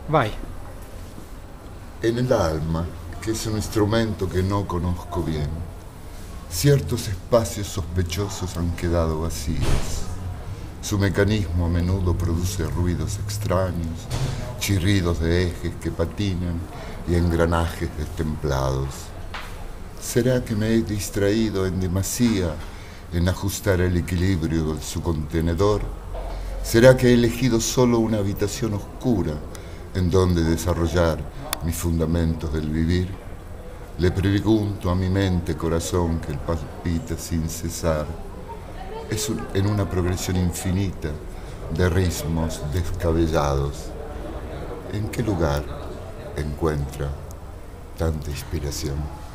Vai. En el alma, que es un instrumento que no conozco bien, ciertos espacios sospechosos han quedado vacíos. Su mecanismo a menudo produce ruidos extraños, chirridos de ejes que patinan y engranajes destemplados. ¿Será que me he distraído en demasía en ajustar el equilibrio de su contenedor? ¿Será que he elegido solo una habitación oscura en donde desarrollar mis fundamentos del vivir? Le pregunto a mi mente, corazón, que palpita sin cesar. En una progresión infinita de ritmos descabellados. ¿En qué lugar encuentra tanta inspiración?